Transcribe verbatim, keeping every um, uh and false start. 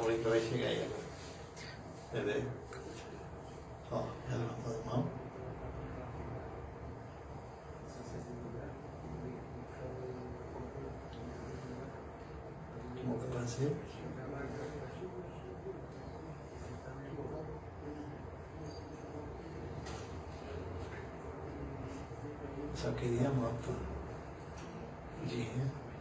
wuri dove chegai vede oh hello mom mau ke pasir só queria moto de